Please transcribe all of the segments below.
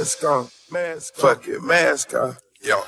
Mask on, fuck it, mask on, yo.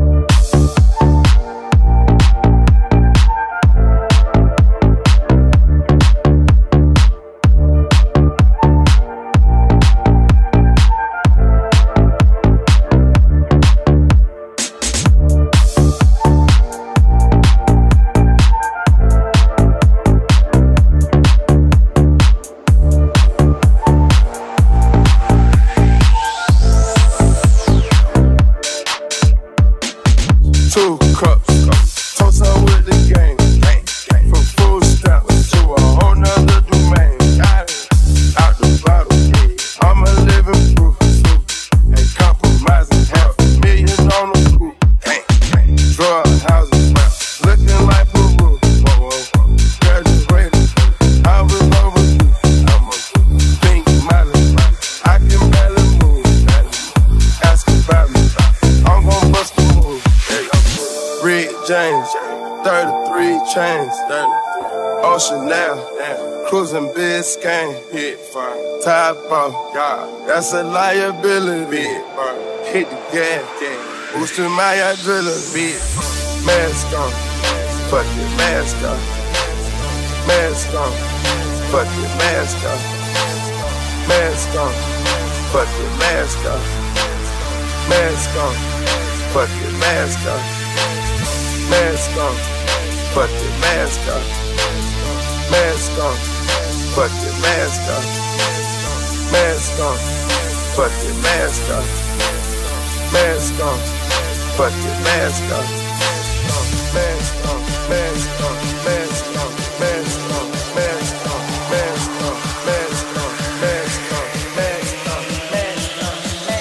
Two cups, toast up with the gang. From food stamps to a whole nother domain. Out the bottle, I'm a living proof. Ain't compromising, $500,000 on the coupe. Drug houses, looking like Peru. Graduated, I was overdue. I'm a pink Miley, I can barely move. Ask about me, I'm gon' bust the move. Red James, 33 chains, Ocean now, cruising Biscayne, hit fire, top off, that's a liability, hit the gas, boosting my adrenaline, mask on, fuck it, mask on, mask on, fuck it, mask on, mask on, fuck it, mask on, mask on, fuck it, mask on. Mask on, fuck it, mask on. Mask on, fuck it, mask on. Mask on, fuck it, mask on. Mask on, fuck it, mask on. Mask on, mask on, mask on, mask on, mask on, mask on, mask on, mask on, mask on, mask on,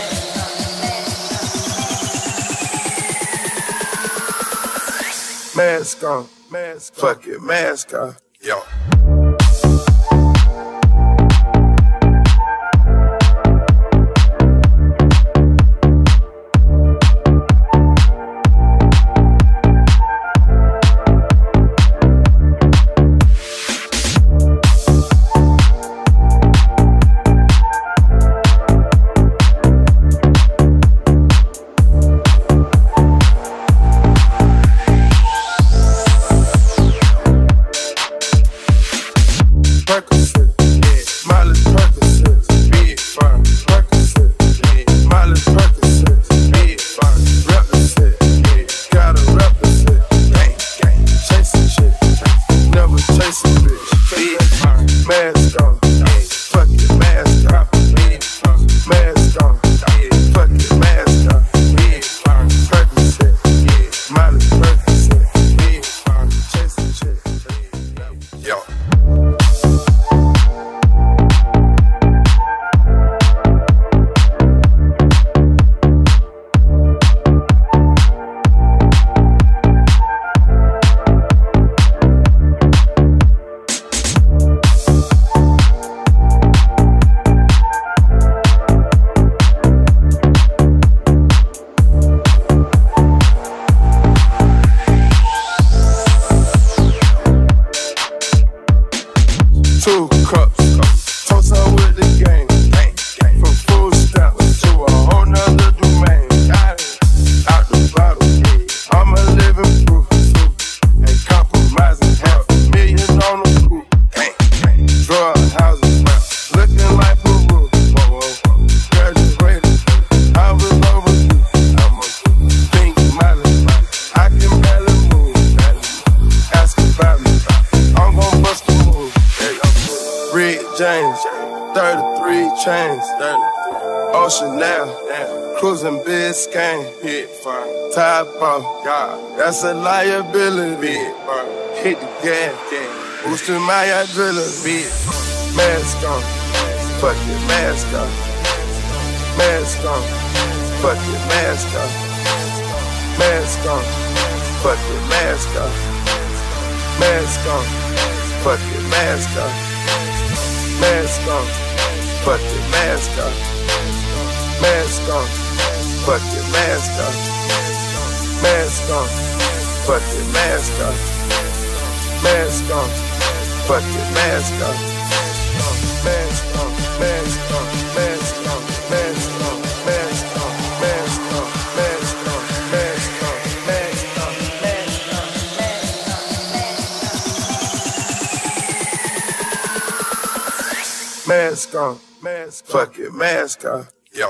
mask on, fuck it, mask on, yo. Two cups, toast up with the gang. From food stamps to a whole nother domain. Out the bottle, I'm a living proof. Ain't compromising, $500,000 on the coupe. Drug houses, looking like Peru. Graduated, I was overdue. I'm a pink Miley, I can barely move. Ask about me, I'm gon' bust the move. Red James, 33 chains, Ocean now, cruising Biscayne, hit fire, top off, that's a liability, hit the gas, boosting my adrenaline, mask on, fuck it, mask on, mask on, fuck it, mask on, mask on, fuck it, mask on, mask on, fuck it, mask on. Mask on, fuck it, mask on. Mask on, fuck it, mask on. Mask on, fuck it, mask on. Mask on, fuck it, mask on. Mask on, mask on, mask on, mask on, mask on. mask on, fuck it, mask on, yo.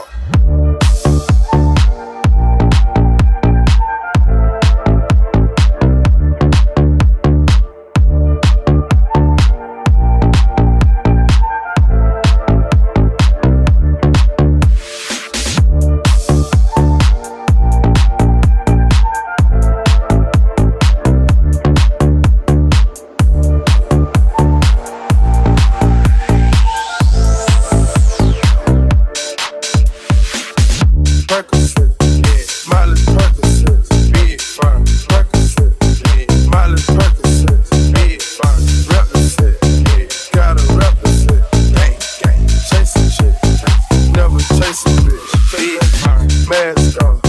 Mask on.